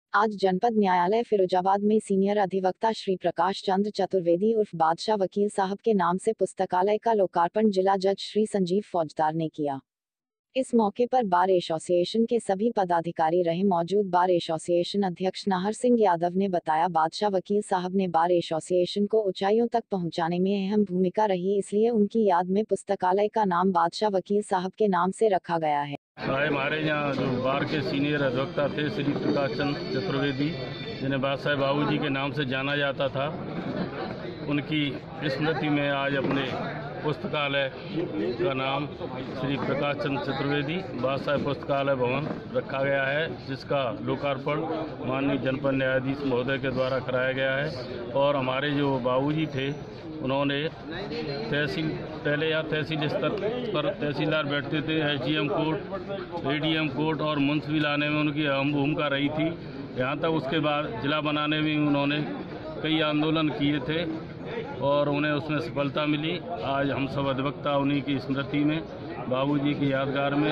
आज जनपद न्यायालय फिरोजाबाद में सीनियर अधिवक्ता श्री प्रकाश चंद्र चतुर्वेदी उर्फ बादशाह वकील साहब के नाम से पुस्तकालय का लोकार्पण जिला जज श्री संजीव फौजदार ने किया। इस मौके पर बार एसोसिएशन के सभी पदाधिकारी रहे मौजूद। बार एसोसिएशन अध्यक्ष नाहर सिंह यादव ने बताया, बादशाह वकील साहब ने बार एसोसिएशन को ऊंचाइयों तक पहुंचाने में अहम भूमिका रही, इसलिए उनकी याद में पुस्तकालय का नाम बादशाह वकील साहब के नाम से रखा गया है। हमारे यहाँ जो बार के सीनियर अधिवक्ता थे श्री प्रकाश चंद्र चतुर्वेदी, जिन्हें बादशाह बाबूजी के नाम से जाना जाता था, उनकी स्मृति में आज अपने पुस्तकालय का नाम श्री प्रकाश चंद्र चतुर्वेदी बादशाह पुस्तकालय भवन रखा गया है, जिसका लोकार्पण माननीय जनपद न्यायाधीश महोदय के द्वारा कराया गया है। और हमारे जो बाबूजी थे, उन्होंने पहले यहाँ तहसील स्तर पर तहसीलदार बैठते थे, एसडीएम कोर्ट, एडीएम कोर्ट और मुंसफी लाने में उनकी अहम भूमिका रही थी। यहाँ तक उसके बाद जिला बनाने में उन्होंने कई आंदोलन किए थे और उन्हें उसमें सफलता मिली। आज हम सब अधिवक्ता उन्हीं की स्मृति में, बाबूजी की यादगार में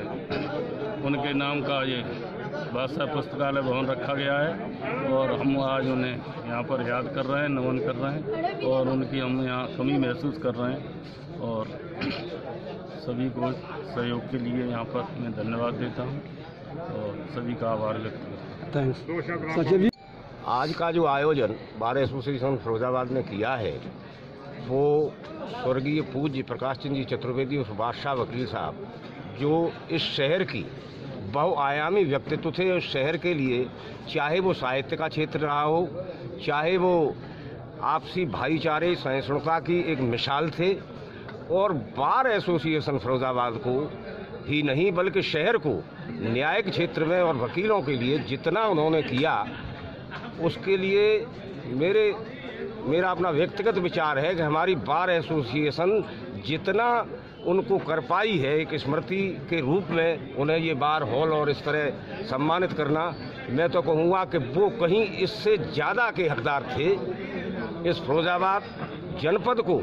उनके नाम का ये बादशाह पुस्तकालय भवन रखा गया है और हम आज उन्हें यहाँ पर याद कर रहे हैं, नमन कर रहे हैं और उनकी हम यहाँ कमी महसूस कर रहे हैं। और सभी को सहयोग के लिए यहाँ पर मैं धन्यवाद देता हूँ और सभी का आभार व्यक्त करता हूँ। आज का जो आयोजन बार एसोसिएशन फिरोजाबाद ने किया है, वो स्वर्गीय पूज्य प्रकाश चंद्र जी चतुर्वेदी उस बादशाह वकील साहब, जो इस शहर की बहुआयामी व्यक्तित्व थे। उस शहर के लिए चाहे वो साहित्य का क्षेत्र रहा हो, चाहे वो आपसी भाईचारे सहिष्णुता की एक मिसाल थे, और बार एसोसिएशन फिरोजाबाद को ही नहीं बल्कि शहर को न्यायिक क्षेत्र में और वकीलों के लिए जितना उन्होंने किया, उसके लिए मेरा अपना व्यक्तिगत विचार है कि हमारी बार एसोसिएशन जितना उनको कर पाई है, एक स्मृति के रूप में उन्हें ये बार हॉल और इस तरह सम्मानित करना, मैं तो कहूँगा कि वो कहीं इससे ज़्यादा के हकदार थे। इस फिरोजाबाद जनपद को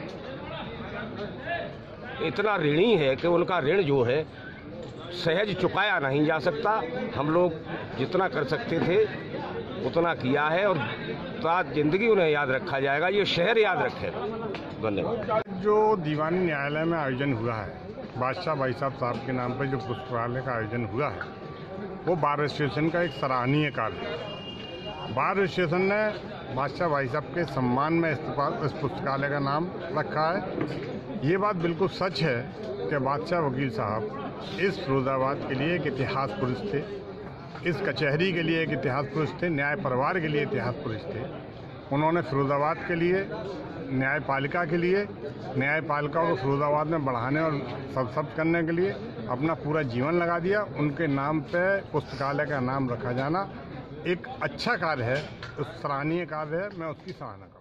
इतना ऋणी है कि उनका ऋण जो है सहज चुकाया नहीं जा सकता। हम लोग जितना कर सकते थे उतना किया है और साथ जिंदगी उन्हें याद रखा जाएगा, ये शहर याद रखेगा। धन्यवाद। जो दीवानी न्यायालय में आयोजन हुआ है, बादशाह भाई साहब के नाम पर जो पुस्तकालय का आयोजन हुआ है, वो बार एसोसिएशन का एक सराहनीय कार्य है। बार एसोसिएशन ने बादशाह भाई साहब के सम्मान में इस पुस्तकालय का नाम रखा है। ये बात बिल्कुल सच है कि बादशाह वकील साहब इस फिरोजाबाद के लिए एक इतिहास पुरुष थे, इस कचहरी के लिए एक इतिहास पुरुष थे, न्याय परिवार के लिए इतिहास पुरुष थे। उन्होंने फिरोजाबाद के लिए, न्यायपालिका के लिए, न्यायपालिका को फिरोजाबाद में बढ़ाने और सशक्त करने के लिए अपना पूरा जीवन लगा दिया। उनके नाम पे पुस्तकालय का नाम रखा जाना एक अच्छा कार्य है, सराहनीय कार्य है, मैं उसकी सराहना करता हूँ।